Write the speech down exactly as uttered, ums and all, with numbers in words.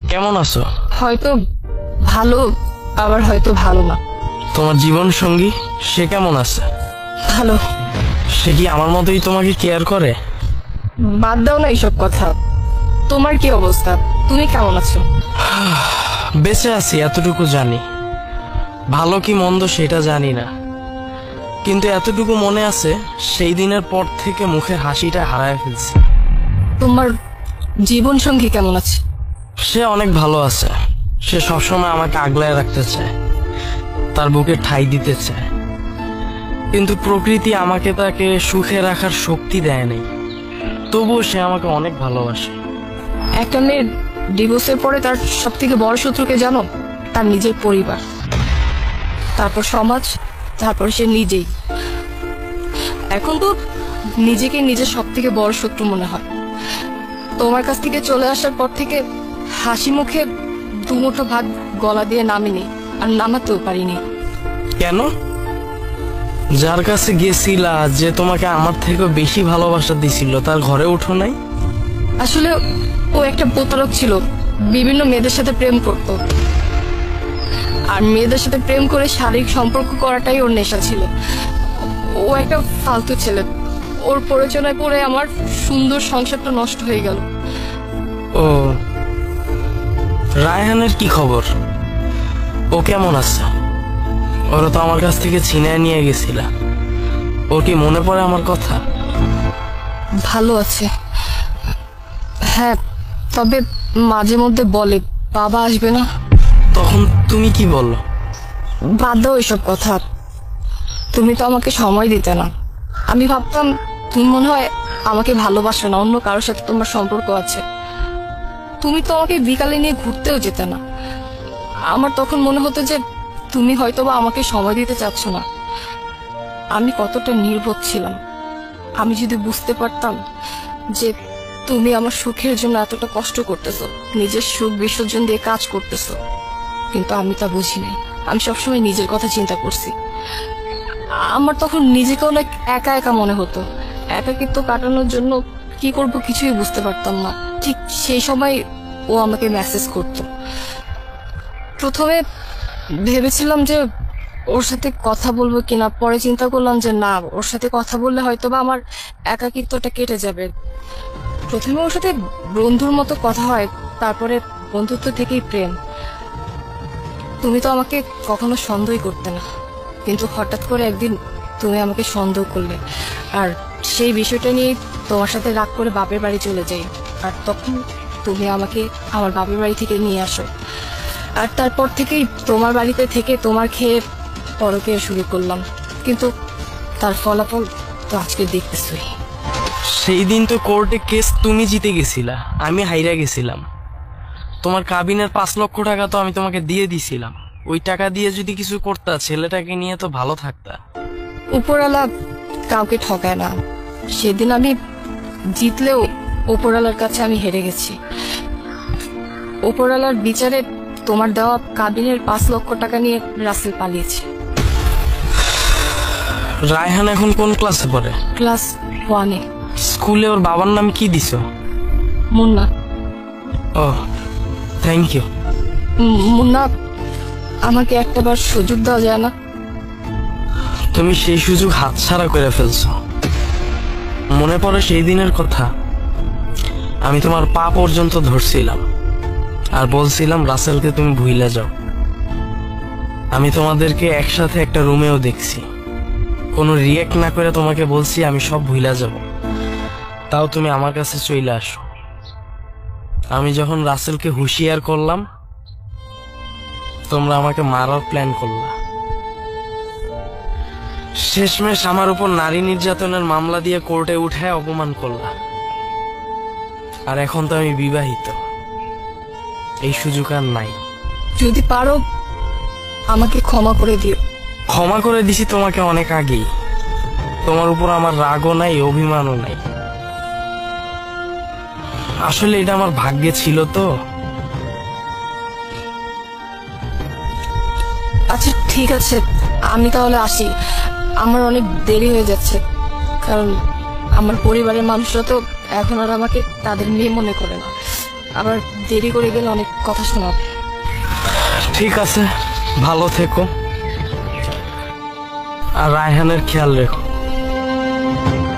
কেমন আছো? হয়তো ভালো, আবার হয়তো ভালো না। তোমার জীবন সঙ্গী সে কেমন আছে? ভালো। সে কি আমার মতোই তোমাকে কেয়ার করে? বাদ দাও না এইসব কথা। তোমার কি অবস্থা? তুমি কেমন আছো? বেঁচে আছি এতটুকু জানি, ভালো কি মন্দ সেটা জানি না, কিন্তু এতটুকু মনে আছে সেই দিনের পর থেকে মুখের হাসিটা হারায় ফেলছি। তোমার জীবন সঙ্গী কেমন আছে? সে অনেক ভালো আছে। সে সবসময় আমাকে আগলায় রাখতে চায়, তার বুকে ঠাঁই দিতে চায়, কিন্তু প্রকৃতি আমাকে তাকে সুখে রাখার শক্তি দেয় নাই। তবুও সে আমাকে অনেক ভালোবাসে। একটা মেয়ের ডিভোর্সের পরে তার সব থেকে বড় শত্রুকে জানো? তার নিজের পরিবার, তারপর সমাজ, তারপর সে নিজেই। এখন তো নিজেকে নিজের সব থেকে বড় শত্রু মনে হয়। তোমার কাছ থেকে চলে আসার পর থেকে হাসি মুখে দুমুঠো ভাত গলা দিয়ে নামিনি, আর নামাতেও পারিনি। কেন? যার কাছে গেছিলা, যে তোমাকে আমার থেকে বেশি ভালোবাসা দিছিল, তার ঘরে উঠো নাই? আসলে ও একটা প্রতারক ছিল, বিভিন্ন মেয়েদের সাথে প্রেম করত, আর মেয়েদের সাথে প্রেম করে শারীরিক সম্পর্ক করাটাই ওর নেশা ছিল। ও একটা ফালতু ছেলে। ওর প্ররোচনায় পড়ে আমার সুন্দর সংসারটা নষ্ট হয়ে গেল। ও, রায়হানের কি খবর? ও কেমন আছে? ওরা তো আমার কাছ থেকে ছিনায় নিয়ে গেছিল। ওর কি মনে পড়ে আমার কথা? ভালো আছে, হ্যাঁ, তবে মাঝে মধ্যে বলে বাবা আসবে না। তখন তুমি কি বললো? বাদ দাও এসব কথা। তুমি তো আমাকে সময় দিতে না। আমি ভাবতাম তুমি মনে হয় আমাকে ভালোবাসো না, অন্য কারোর সাথে তোমার সম্পর্ক আছে। তুমি তো আমাকে বিকালে নিয়ে ঘুরতেও যেতে না। আমার তখন মনে হতো যে তুমি হয়তোবা আমাকে সময় দিতে চাচ্ছ না। আমি কতটা নির্বোধ ছিলাম। আমি যদি বুঝতে পারতাম যে তুমি আমার সুখের জন্য এতটা কষ্ট করতেছো, নিজের সুখ বিসর্জন দিয়ে কাজ করতেছো, কিন্তু আমি তা বুঝি নাই। আমি সবসময় নিজের কথা চিন্তা করছি। আমার তখন নিজেকে অনেক একা একা মনে হতো। একাকিত্ব কাটানোর জন্য কি করব কিছুই বুঝতে পারতাম না। ঠিক সেই সময় ও আমাকে মেসেজ করতো। প্রথমে ভেবেছিলাম যে ওর সাথে কথা বলবো কিনা, পরে চিন্তা করলাম যে না, ওর সাথে কথা বললে হয়তোবা আমার একাকিত্বটা কেটে যাবে। প্রথমে ওর সাথে বন্ধুর মতো কথা হয়, তারপরে বন্ধুত্ব থেকেই প্রেম। তুমি তো আমাকে কখনো সন্দেহই করতে না, কিন্তু হঠাৎ করে একদিন তুমি আমাকে সন্দেহ করলে, আর সেই বিষয়টা নিয়ে তোমার সাথে রাগ করে বাপের বাড়ি চলে যাই। আর তখন তুমি আমাকে আমার বাপের বাড়ি থেকে নিয়ে আসো, আর তারপর থেকেই তোমার বাড়িতে থেকে তোমার খেয়ে পরকে শুরু করলাম। কিন্তু তার ফলাফল তো আজকে দেখতেছই। সেই দিন তো কোর্টে কেস তুমি জিতে গেছিলা, আমি হাইরা গেছিলাম। তোমার কাবিনের পাঁচ লক্ষ টাকা তো আমি তোমাকে দিয়ে দিছিলাম। ওই টাকা দিয়ে যদি কিছু করতা, ছেলেটাকে নিয়ে তো ভালো থাকতা। উপরওয়ালা কাউকে ঠকায় না। সেদিন আমি জিতলেও উপরওয়ালার কাছে আমি হেরে গেছি। উপরওয়ালার বিচারে তোমার দেওয়া কাবিনের পাঁচ লক্ষ টাকা নিয়ে রাসেল পালিয়েছে। রায়হান এখন কোন ক্লাসে পড়ে? ক্লাস ওয়ানে। স্কুলে ওর বাবার নাম কি দিছ? মুন্না। ও, থ্যাংক ইউ। মুন্না, আমাকে একটাবার সুযোগ দেওয়া যায় না? তুমি সেই সুযোগ হাতছাড়া করে ফেলছো। মনে পড়ে সেই দিনের কথা? আমি তোমার পা পর্যন্ত ধরছিলাম আর বলছিলাম রাসেলকে তুমি ভুইলা যাও। আমি তোমাদেরকে একসাথে একটা রুমেও দেখছি, কোনো রিয়েক্ট না করে তোমাকে বলছি আমি সব ভুইলা যাব, তাও তুমি আমার কাছে চলে আসো। আমি যখন রাসেলকে হুঁশিয়ার করলাম, তোমরা আমাকে মারার প্ল্যান করলা। শেষমেশ আমার উপর নারী নির্যাতনের মামলা দিয়ে কোর্টে উঠে অপমান করলা। আর এখন তো আমি বিবাহিত, এই সুযোগ আর নাই। যদি পারো আমাকে ক্ষমা করে দিও। ক্ষমা করে দিছি তোমাকে অনেক আগেই। তোমার উপর আমার রাগও নাই, অভিমানও নাই। আসলে এটা আমার ভাগ্যে ছিল তো। আচ্ছা ঠিক আছে, আমি তাহলে আসি। আমার অনেক দেরি হয়ে যাচ্ছে, কারণ আমার পরিবারের মানুষরা তো এখন আর আমাকে তাদের মেয়ে মনে করে না। আবার দেরি করে গেলে অনেক কথা শোনাবে। ঠিক আছে, ভালো থেকো আর রায়হানের খেয়াল রেখো।